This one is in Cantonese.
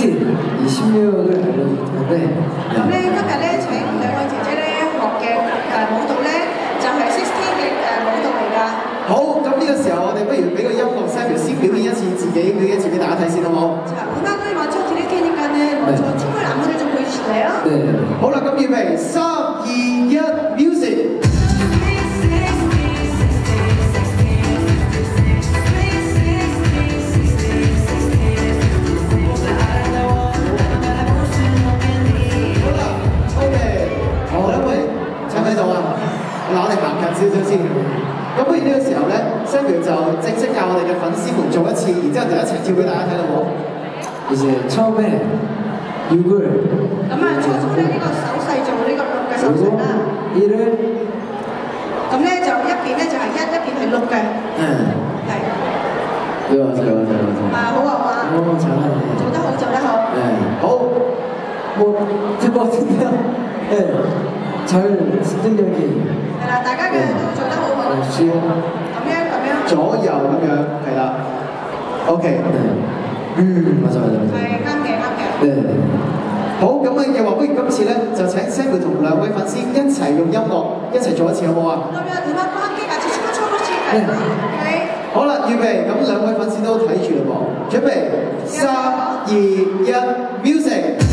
특히 이 실력을 알려줄 텐데. 咁咧今日咧請兩位姐姐咧學嘅舞蹈咧就係16嘅舞蹈嚟㗎。 好，咁呢個時候我哋不如俾個音樂 Samuel 先表演一次自己，表演一次俾大家睇先好唔好？ 자, 음악을 먼저 드릴 테니까는 먼저 춤을 안무를 좀 보여주실래요? 네. 好啦，咁預備3、2、1 ，music。 嗱，我哋行近少少先。咁不如呢個時候咧 ，Samuel 就正式教我哋嘅粉絲們做一次，然之後就一齊跳俾大家睇咯喎。 이제 처음에 6을 咁啊，初初咧呢個手勢做呢個6嘅手勢啦。 1을 咁咧就一邊咧就係1，一邊係6嘅。係。 啊，好啊好啊。 잘하네. 做得好，做得好。 네. 好， 뭐될것 같은데요? 네. 잘 습득력이. 係啦，大家嘅都做得好好。 쉬워. 咁樣。 左右咁樣，係啦。OK。 맞아. 係啱嘅。 네. 好，咁嘅話，不如今次咧就請 Samuel 同兩位粉絲一齊用音樂一齊做一次，好唔好啊？ 그러면 음악과 함께 같이 춤을 춰보실까요? 네. 好啦，預備，咁兩位粉絲都睇住啦喎，準備3、2、1 ，music。